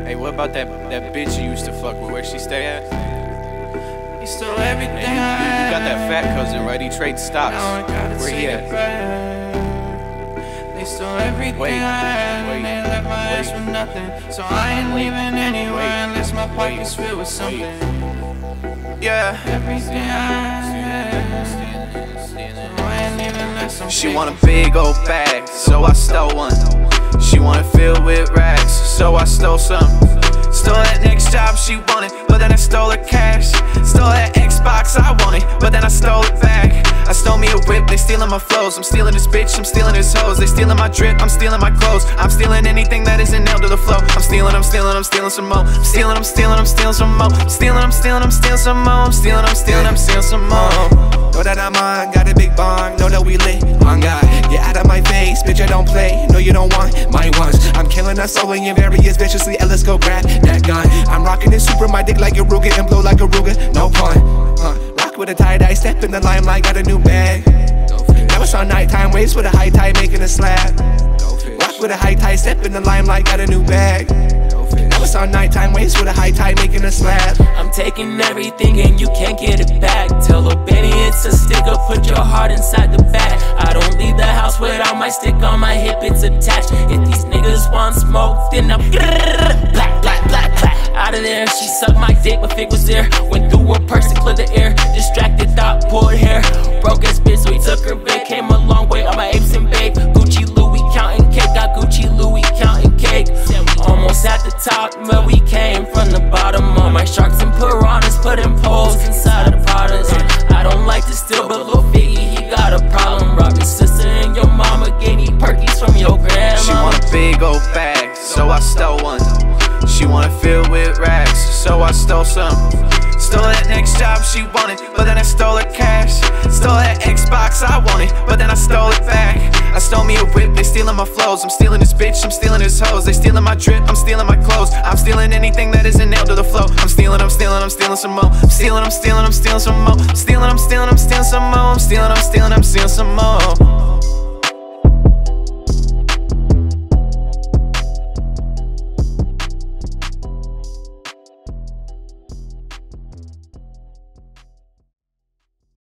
Hey, what about that bitch you used to fuck with? Where she stay at? He stole everything Hey, you got that fat cousin, right? He trades stocks. Where he at? They stole everything I had and they left my ass with nothing. So I ain't leaving anywhere unless my pockets filled with something. Yeah. Everything I had. So I ain't leaving unless I'm She want a big old bag, so I stole one. She want it filled with racks, so I stole some. Stole that next job she wanted, but then I stole her cash. Stole that Xbox I wanted, but then I stole it back. I stole me a whip, they stealing my flows. I'm stealing this bitch, I'm stealing his hoes. They stealing my drip, I'm stealing my clothes. I'm stealing anything that isn't nailed to the flow. I'm stealing some more. I'm stealing some more. I'm stealing some more. I'm stealing some more. Know that I'm on, got a big bong, know that we lit. On God, get out of my face, bitch, I don't play. No, you don't want my ones. I'm killing us all in various viciously, and let's go grab that gun. I'm rocking it super, my dick like a Ruger and blow like a Ruger, no pun. Rock with a tie-dye, step in the limelight, got a new bag. Now it's on nighttime, waist with a high tie, making a slab. Rock with a high tie, step in the limelight, got a new bag. Now it's on nighttime, waist with a high tie, making a slab. I'm taking everything and you can't get it back. Tell her baby it's a sticker, put your heart inside the bag. I don't leave the house without my stick on my hip, it's attached. If these niggas want smoke, then I'm black, black, black, black. Out of there, she sucked my dick, but Fig was there. Went through her purse to clear the air. Distracted thought, pulled hair. Broke ass bitch, so he took her back. Came a long way on my apes and bake. Gucci Louis counting cake, got Gucci Louis counting cake. Almost at the top, but we came from the bottom. All my sharks and piranhas, putting poles inside of Pradas. I don't like to steal, but Lil Figgy, he got a problem. Rob your sister and your mama gave me perkies from your grandma. She want a big old bag, so I stole one. She want it filled with racks, so I stole some. Stole that next job she wanted, but then I stole her cash. Stole that Xbox I wanted, but then I stole it back. I stole me a whip, they stealing my flows. I'm stealing this bitch, I'm stealing his hoes. They stealing my drip, I'm stealing my clothes. I'm stealing anything that isn't nailed to the flow. I'm stealing some more. I'm stealing some more. I'm stealing some more. I'm stealing some more.